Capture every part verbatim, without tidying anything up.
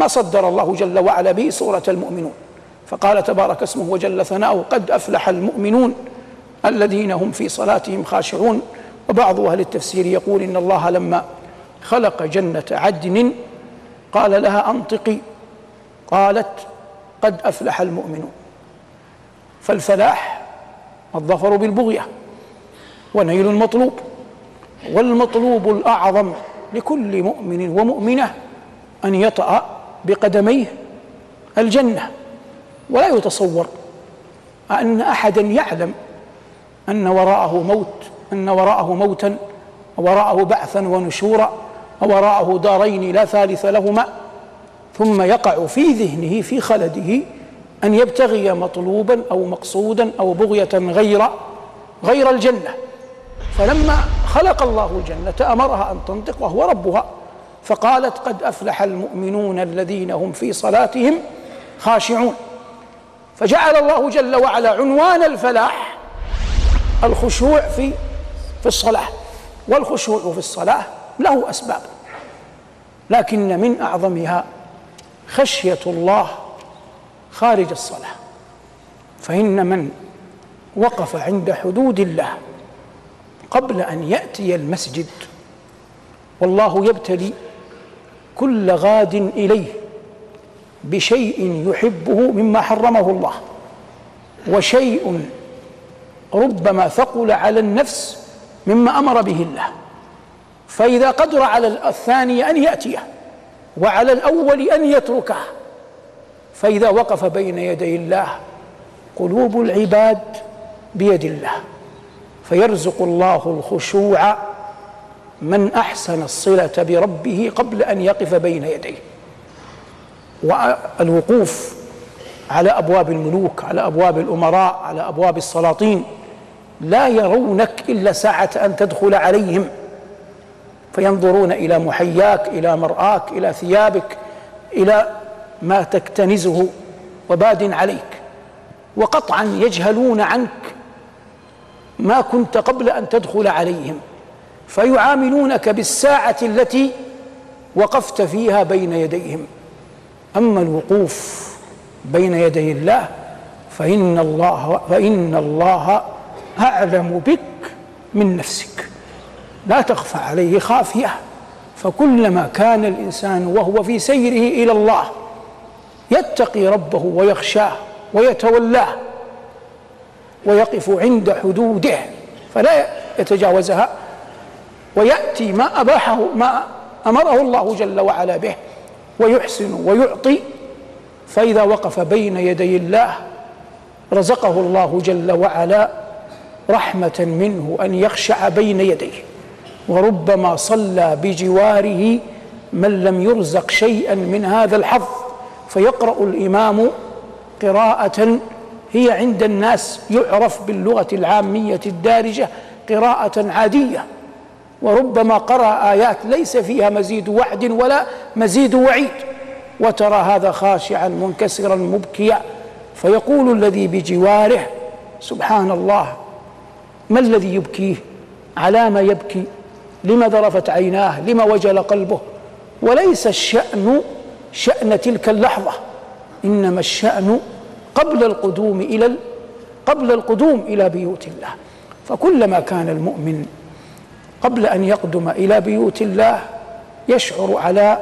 ما صدر الله جل وعلا به سورة المؤمنون، فقال تبارك اسمه وجل ثناؤه قد أفلح المؤمنون الذين هم في صلاتهم خاشعون. وبعض أهل التفسير يقول إن الله لما خلق جنة عدن قال لها أنطقي، قالت قد أفلح المؤمنون. فالفلاح الظفر بالبغية ونيل المطلوب، والمطلوب الأعظم لكل مؤمن ومؤمنة أن يطأ بقدميه الجنة. ولا يتصور أن أحدا يعلم أن وراءه موت، أن وراءه موتا، وراءه بعثا ونشورا، وراءه دارين لا ثالث لهما، ثم يقع في ذهنه في خلده أن يبتغي مطلوبا أو مقصودا أو بغية غير غير الجنة. فلما خلق الله الجنة أمرها أن تنطق وهو ربها، فقالت قد أفلح المؤمنون الذين هم في صلاتهم خاشعون. فجعل الله جل وعلا عنوان الفلاح الخشوع في في الصلاة، والخشوع في الصلاة له أسباب، لكن من أعظمها خشية الله خارج الصلاة. فإن من وقف عند حدود الله قبل أن يأتي المسجد، والله يبتلي كل غاد إليه بشيء يحبه مما حرمه الله، وشيء ربما ثقل على النفس مما أمر به الله، فإذا قدر على الثاني أن يأتيه وعلى الأول أن يتركه، فإذا وقف بين يدي الله قلوب العباد بيد الله، فيرزق الله الخشوع من أحسن الصلة بربه قبل أن يقف بين يديه. والوقوف على أبواب الملوك، على أبواب الأمراء، على أبواب السلاطين لا يرونك إلا ساعة أن تدخل عليهم، فينظرون إلى محياك، إلى مرآك، إلى ثيابك، إلى ما تكتنزه وباد عليك، وقطعا يجهلون عنك ما كنت قبل أن تدخل عليهم، فيعاملونك بالساعة التي وقفت فيها بين يديهم. أما الوقوف بين يدي الله فإن الله فإن الله أعلم بك من نفسك، لا تخفى عليه خافية. فكلما كان الإنسان وهو في سيره إلى الله يتقي ربه ويخشاه ويتولاه ويقف عند حدوده فلا يتجاوزها، ويأتي ما أباحه ما أمره الله جل وعلا به، ويحسن ويعطي، فإذا وقف بين يدي الله رزقه الله جل وعلا رحمة منه أن يخشع بين يديه. وربما صلى بجواره من لم يرزق شيئا من هذا الحظ، فيقرأ الإمام قراءة هي عند الناس يعرف باللغة العامية الدارجة قراءة عادية، وربما قرأ آيات ليس فيها مزيد وعد ولا مزيد وعيد، وترى هذا خاشعا منكسرا مبكيا، فيقول الذي بجواره سبحان الله، ما الذي يبكيه؟ على ما يبكي؟ لما ذرفت عيناه؟ لما وجل قلبه؟ وليس الشأن شأن تلك اللحظة، إنما الشأن قبل القدوم إلى قبل القدوم إلى بيوت الله. فكلما كان المؤمن قبل أن يقدم إلى بيوت الله يشعر على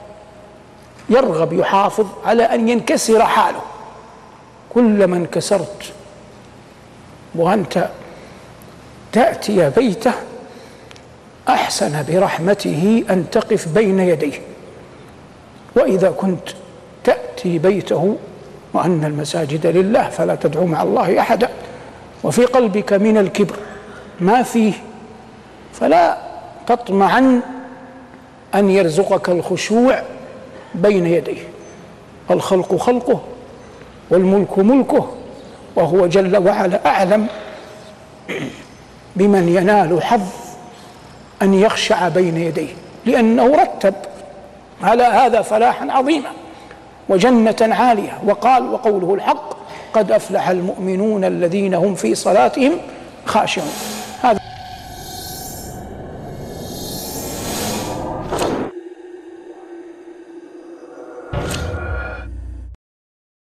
يرغب يحافظ على أن ينكسر حاله، كلما انكسرت وأنت تأتي بيته أحسن برحمته أن تقف بين يديه. وإذا كنت تأتي بيته وأن المساجد لله فلا تدعو مع الله أحدا، وفي قلبك من الكبر ما فيه، فلا تطمعن أن يرزقك الخشوع بين يديه. الخلق خلقه والملك ملكه، وهو جل وعلا أعلم بمن ينال حظ أن يخشع بين يديه، لأنه رتب على هذا فلاحا عظيما وجنة عالية. وقال وقوله الحق قد أفلح المؤمنون الذين هم في صلاتهم خاشعون.